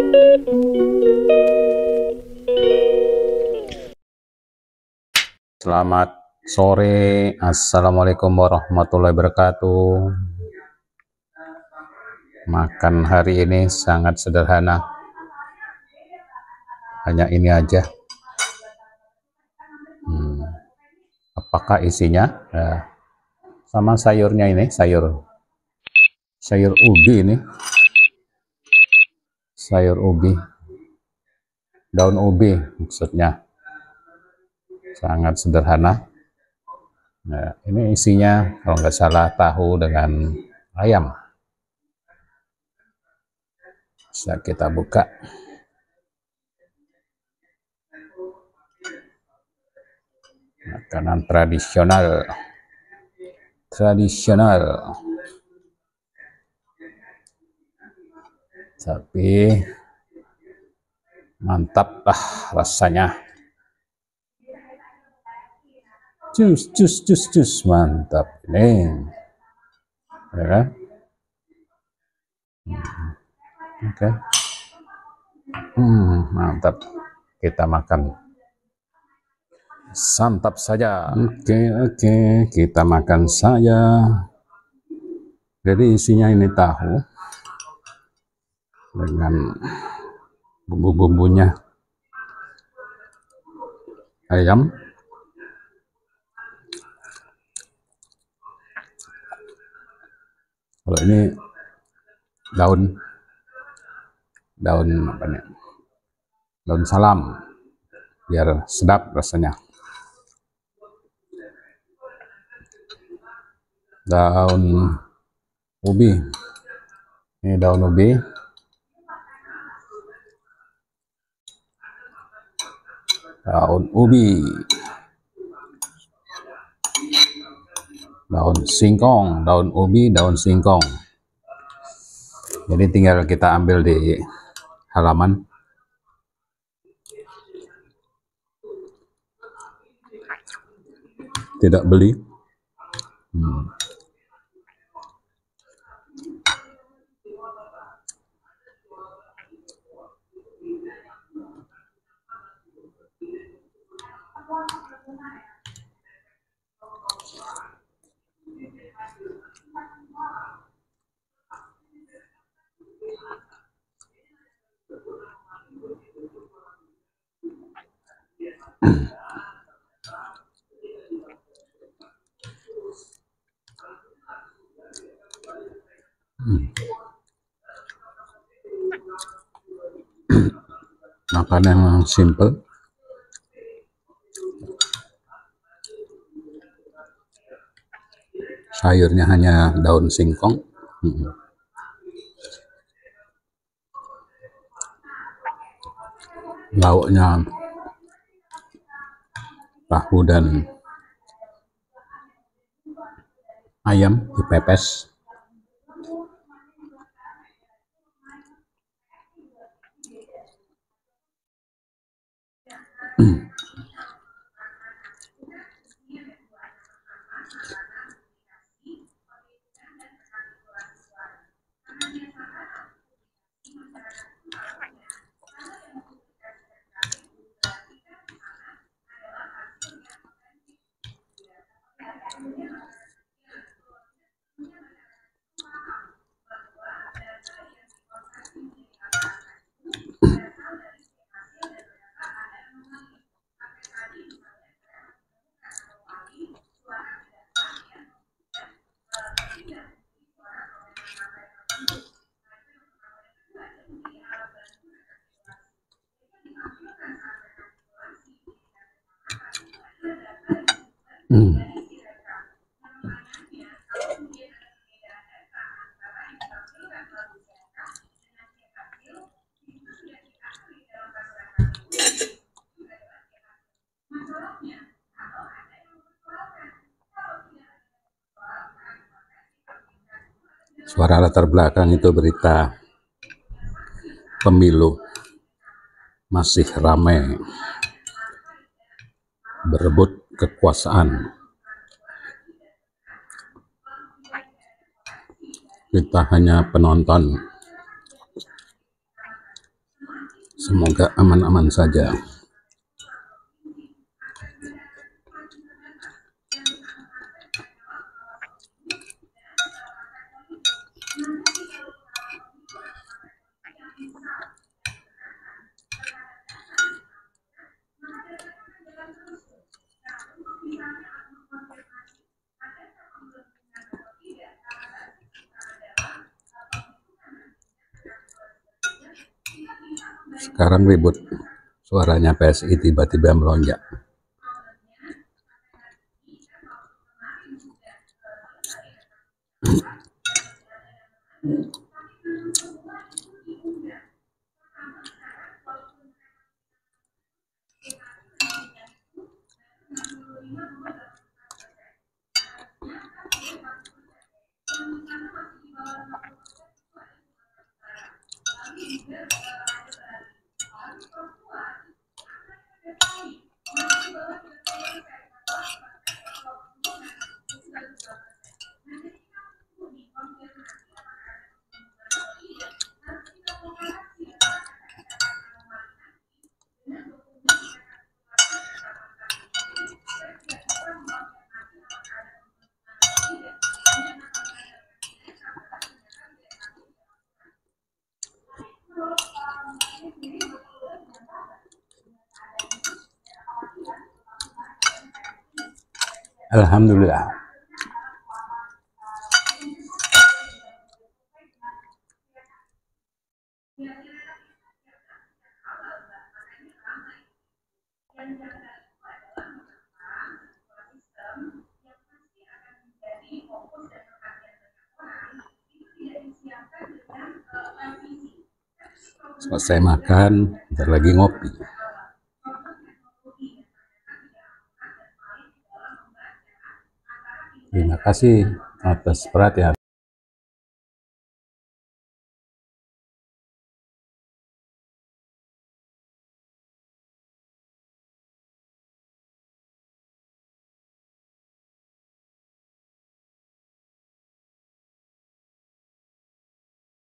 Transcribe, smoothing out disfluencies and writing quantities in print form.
Selamat sore, Assalamualaikum warahmatullahi wabarakatuh. Makan hari ini sangat sederhana, hanya ini aja. Apakah isinya? Sama sayurnya ini, sayur ubi ini, sayur ubi, daun ubi maksudnya. Sangat sederhana. Nah, ini isinya kalau nggak salah tahu dengan ayam. Bisa kita buka. Makanan tradisional. Tapi mantap lah rasanya. Jus, mantap ini, ya kan? Oke. Mantap. Kita makan. Santap saja. Oke, kita makan saja. Jadi isinya ini tahu dengan bumbu-bumbunya ayam. Kalau ini daun apa nih? Daun salam, biar sedap rasanya. Daun ubi, ini daun ubi. Daun ubi, daun singkong, daun ubi, daun singkong. Jadi tinggal kita ambil di halaman. Tidak beli. Makanan yang simple. Sayurnya hanya daun singkong. Lauknya tahu dan ayam dipepes. Suara latar belakang itu berita pemilu, masih ramai berebut kekuasaan. Kita hanya penonton. Semoga aman-aman saja. Sekarang ribut, suaranya PSI tiba-tiba melonjak. Alhamdulillah. Selesai makan, bentar lagi ngopi. Terima kasih atas perhatian.